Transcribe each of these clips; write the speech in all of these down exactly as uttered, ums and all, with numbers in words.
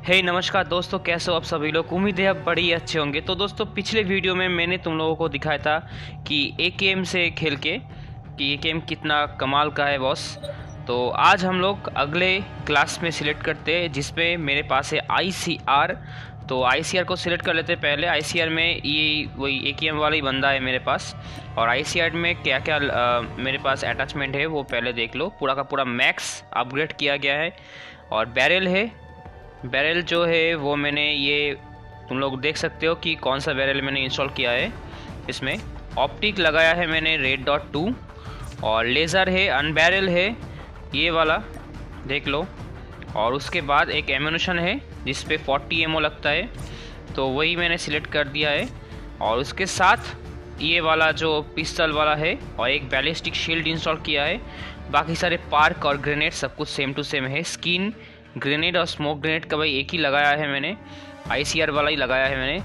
हे नमस्कार दोस्तों, कैसे हो आप सभी लोग। उम्मीद है आप बड़े ही अच्छे होंगे। तो दोस्तों, पिछले वीडियो में मैंने तुम लोगों को दिखाया था कि ए के एम से खेल के कि ए के एम कितना कमाल का है बॉस। तो आज हम लोग अगले क्लास में सिलेक्ट करते हैं जिसपे मेरे पास है आई सी आर। तो आई सी आर को सिलेक्ट कर लेते हैं पहले। आई सी आर में ये वही ए के एम वाला ही बंदा है मेरे पास। और आई सी आर में क्या क्या आ, मेरे पास अटैचमेंट है वो पहले देख लो। पूरा का पूरा मैक्स अपग्रेड किया गया है। और बैरल है, बैरल जो है वो मैंने ये तुम लोग देख सकते हो कि कौन सा बैरल मैंने इंस्टॉल किया है। इसमें ऑप्टिक लगाया है मैंने रेड डॉट टू, और लेज़र है, अनबैरल है ये वाला देख लो। और उसके बाद एक एम्यूनेशन है जिस पे फोर्टी एमओ लगता है, तो वही मैंने सिलेक्ट कर दिया है। और उसके साथ ये वाला जो पिस्टल वाला है और एक बैलिस्टिक शील्ड इंस्टॉल किया है। बाकी सारे पार्क और ग्रेनेड सब कुछ सेम टू सेम है। स्किन ग्रेनेड और स्मोक ग्रेनेड का भाई एक ही लगाया है मैंने, आई सी आर वाला ही लगाया है मैंने।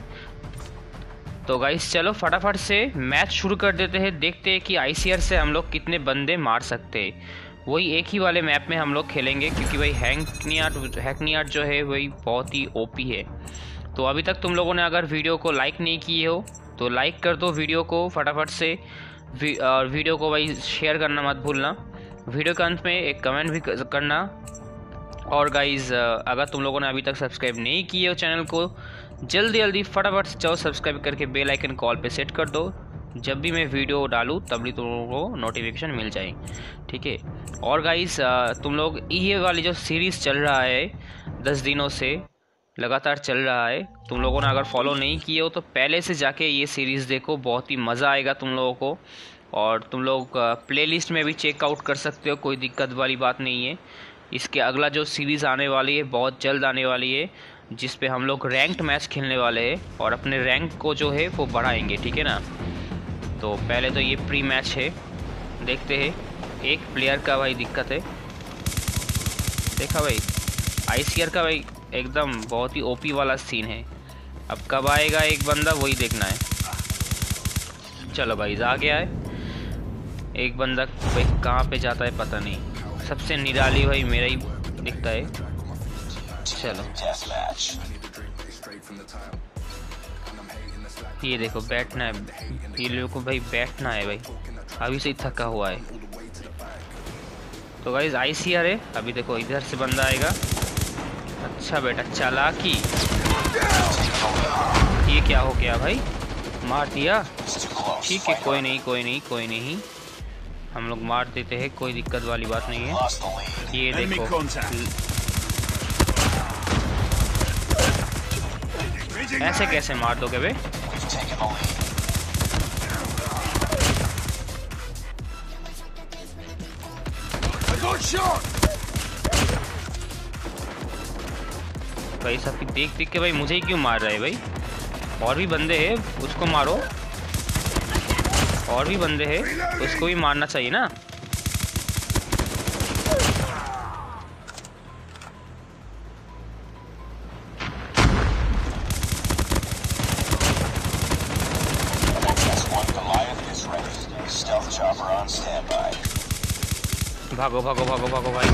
तो गाइस चलो फटाफट से मैच शुरू कर देते हैं। देखते हैं कि आई सी आर से हम लोग कितने बंदे मार सकते हैं। वही एक ही वाले मैप में हम लोग खेलेंगे क्योंकि भाई हैकनियार्ड हैकनियार्ड जो है वही बहुत ही ओ पी है। तो अभी तक तुम लोगों ने अगर वीडियो को लाइक नहीं किए हो तो लाइक कर दो वीडियो को फटाफट से। वी, और वीडियो को भाई शेयर करना मत भूलना। वीडियो के अंत में एक कमेंट भी करना। और गाइज़ अगर तुम लोगों ने अभी तक सब्सक्राइब नहीं किए हो चैनल को, जल्दी जल्दी फटाफट से जाओ सब्सक्राइब करके बेल आइकन कॉल पे सेट कर दो। जब भी मैं वीडियो डालूँ तभी तुम लोगों को नोटिफिकेशन मिल जाए, ठीक है। और गाइज़ तुम लोग ये वाली जो सीरीज़ चल रहा है दस दिनों से लगातार चल रहा है, तुम लोगों ने अगर फॉलो नहीं किए हो तो पहले से जाके ये सीरीज़ देखो, बहुत ही मज़ा आएगा तुम लोगों को। और तुम लोग प्लेलिस्ट में भी चेकआउट कर सकते हो, कोई दिक्कत वाली बात नहीं है। इसके अगला जो सीरीज़ आने वाली है बहुत जल्द आने वाली है, जिस पे हम लोग रैंक्ड मैच खेलने वाले हैं और अपने रैंक को जो है वो बढ़ाएंगे, ठीक है ना। तो पहले तो ये प्री मैच है, देखते हैं। एक प्लेयर का भाई दिक्कत है, देखा भाई आई सी आर का भाई एकदम बहुत ही ओ पी वाला सीन है। अब कब आएगा एक बंदा वही देखना है। चलो भाई आ गया है एक बंदा, भाई कहाँ पे जाता है पता नहीं। सबसे निराली भाई मेरा ही दिखता है। चलो ये देखो बैठना है, ये लोगों को भाई बैठना है भाई, अभी से ही थका हुआ है। तो गाइस आई सी आर है, अभी देखो इधर से बंदा आएगा। अच्छा बेटा चालाकी, ये क्या हो गया भाई, मार दिया। ठीक है कोई नहीं कोई नहीं कोई नहीं, हम लोग मार देते हैं, कोई दिक्कत वाली बात नहीं है। ये देखो ऐसे कैसे मार दोगे बे। भाई सब देख देख के भाई मुझे ही क्यों मार रहा है भाई। और भी बंदे हैं उसको मारो, और भी बंदे हैं उसको भी मारना चाहिए ना। भागो भागो भागो भागो भाई।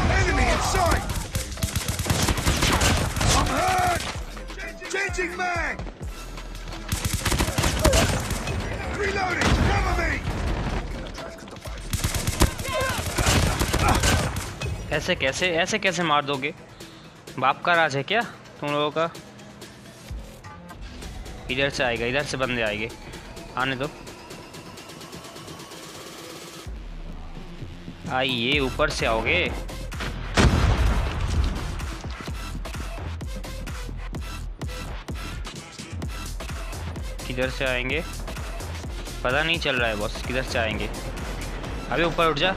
ऐसे कैसे ऐसे कैसे मार दोगे, बाप का राज है क्या तुम लोगों का। इधर से आएगा, इधर से बंदे आएंगे, आने दो। आइए ऊपर से आओगे। किधर से आएंगे पता नहीं चल रहा है बॉस, किधर से आएंगे। अबे ऊपर उठ जा।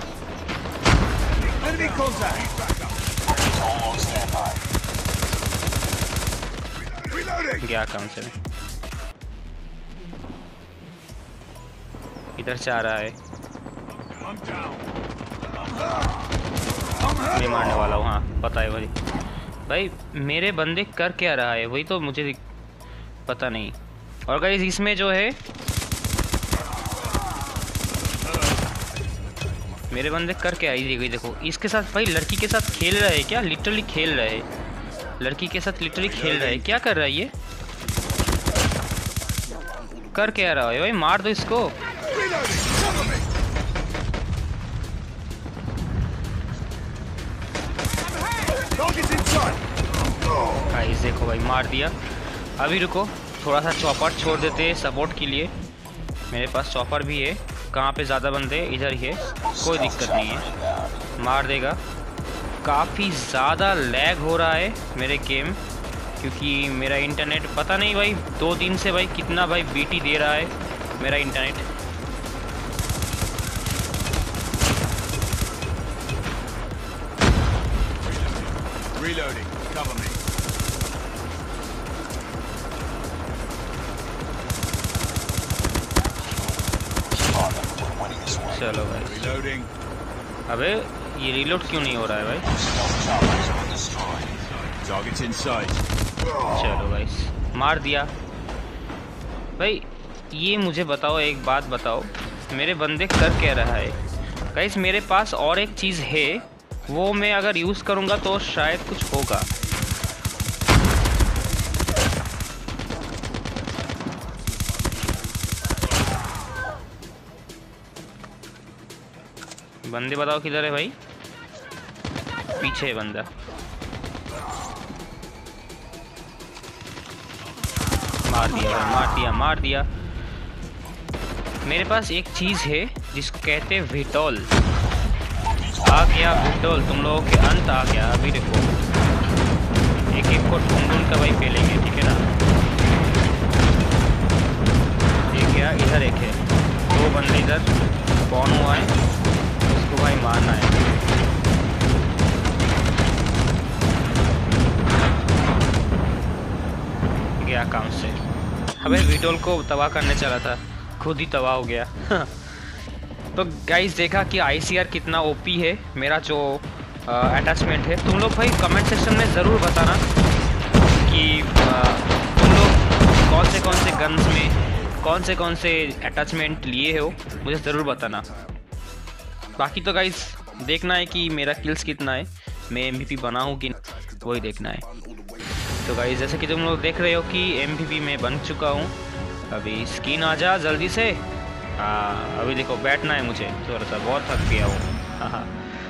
क्या काम से इधर से आ रहा है, मैं मारने वाला हूँ। हाँ पता है भाई। भाई मेरे बंदे कर क्या रहा है वही तो मुझे पता नहीं। और गाइस इसमें जो है मेरे बंदे कर क्या आई देखो, इसके साथ भाई लड़की के साथ खेल रहे हैं क्या, लिटरली खेल रहे हैं। लड़की के साथ लिटरली खेल रहा है। क्या कर रहा है ये? कर क्या रहा है भाई? मार दो इसको। गाइस देखो भाई, मार दिया। अभी रुको, थोड़ा सा चॉपर छोड़ देते हैं सपोर्ट के लिए। मेरे पास चॉपर भी है। कहाँ पे ज़्यादा बंदे? इधर ही है, कोई दिक्कत नहीं है, मार देगा। काफ़ी ज़्यादा लैग हो रहा है मेरे गेम, क्योंकि मेरा इंटरनेट पता नहीं भाई दो दिन से भाई कितना भाई बीटी दे रहा है मेरा इंटरनेट। Reloading. Cover me. चलो भाई। Reloading. अबे ये रीलोड क्यों नहीं हो रहा है भाई? Targets in sight. चलो भाई, मार दिया भाई। ये मुझे बताओ, एक बात बताओ, मेरे बंदे कर क्या रहा है? गाइस मेरे पास और एक चीज़ है, वो मैं अगर यूज़ करूँगा तो शायद कुछ होगा। बंदे बताओ किधर है भाई? पीछे है बंदा। मार दिया भाई, मार दिया मार दिया। मेरे पास एक चीज़ है जिसको कहते हैं विटोल। आ गया विटोल, तुम लोगों के अंत आ गया। अभी देखो, एक एक को ढूंढ ढूंढ का भाई पेलेंगे, ठीक है ना? एक गया, इधर एक है, दो बंदे इधर कौन हुआ है, उसको भाई मारना है। गया काम से। अबे विटोल को तबाह करने चला था, खुद ही तबाह हो गया। तो गाइस देखा कि आईसीआर कितना ओपी है मेरा जो अटैचमेंट है। तुम लोग भाई कमेंट सेक्शन में ज़रूर बताना कि आ, तुम लोग कौन से कौन से गन्स में कौन से कौन से अटैचमेंट लिए हो, मुझे ज़रूर बताना। बाकी तो गाइस देखना है कि मेरा किल्स कितना है, मैं एमवीपी बना हूँ कि वही देखना है। तो गाइस जैसे कि तुम लोग देख रहे हो कि एमवीपी में बन चुका हूँ। अभी स्किन आ जा जल्दी से। हाँ अभी देखो, बैठना है मुझे थोड़ा सा, बहुत थक गया हूँ। हाँ हाँ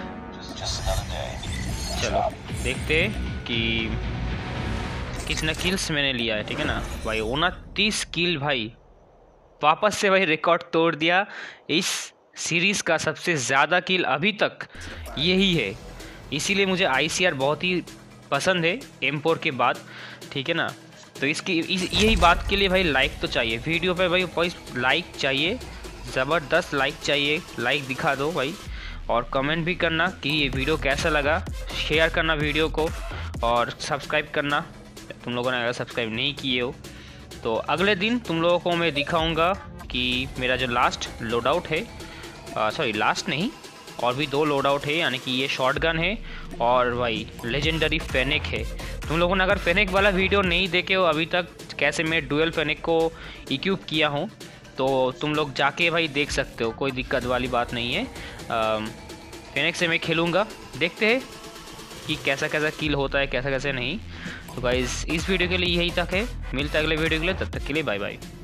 चलो देखते कि कितना किल्स मैंने लिया है, ठीक है ना भाई? उनतीस किल भाई, वापस से भाई रिकॉर्ड तोड़ दिया। इस सीरीज़ का सबसे ज़्यादा किल अभी तक यही है, इसीलिए मुझे आईसीआर बहुत ही पसंद है एम फोर के बाद, ठीक है ना? तो इसकी इस, यही बात के लिए भाई लाइक तो चाहिए वीडियो पे भाई, भाई लाइक चाहिए, ज़बरदस्त लाइक चाहिए। लाइक दिखा दो भाई, और कमेंट भी करना कि ये वीडियो कैसा लगा, शेयर करना वीडियो को, और सब्सक्राइब करना तुम लोगों ने अगर सब्सक्राइब नहीं किए हो। तो अगले दिन तुम लोगों को मैं दिखाऊंगा कि मेरा जो लास्ट लोड आउट है, सॉरी लास्ट नहीं, और भी दो लोड आउट है, यानी कि ये शॉटगन है और भाई लेजेंडरी फेनिक है। तुम लोगों ने अगर फेनिक वाला वीडियो नहीं देखे हो अभी तक, कैसे मैं डुअल फेनिक को इक्विप किया हूँ, तो तुम लोग जाके भाई देख सकते हो, कोई दिक्कत वाली बात नहीं है। फेनिक से मैं खेलूँगा, देखते हैं कि कैसा कैसा किल होता है, कैसा कैसे नहीं। तो गाइस इस वीडियो के लिए यही तक है, मिलता है अगले वीडियो के लिए, तब तक के लिए बाय बाय।